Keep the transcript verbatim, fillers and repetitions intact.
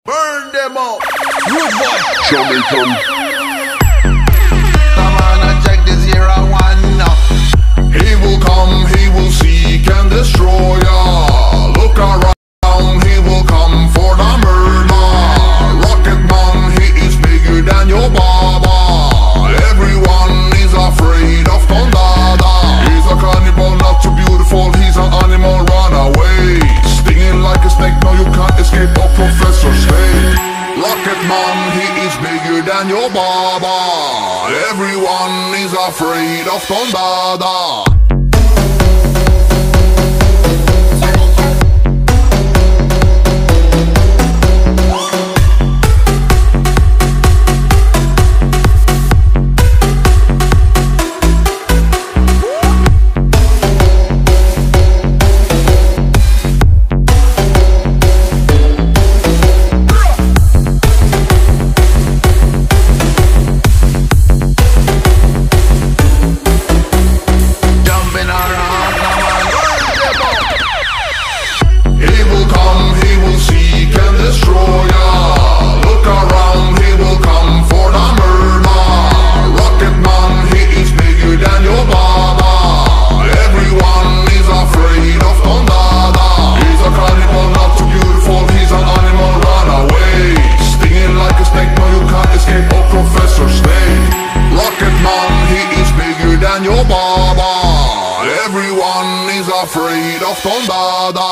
Burn them up. Rude boy. Jamaican. Come on and check this here I wanna. He will come, he will seek and destroy ya. Look around, he will come for the murder. Rocket man, he is bigger than your baba. Everyone is afraid of Thundada. He's a cannibal, not too beautiful, he's an animal, run away. Stinging like a snake, no you can't escape, oh Professor Snake. Rocket man, he is bigger than your baba. Everyone is afraid of Thundada. Your baba, everyone is afraid of Thundada.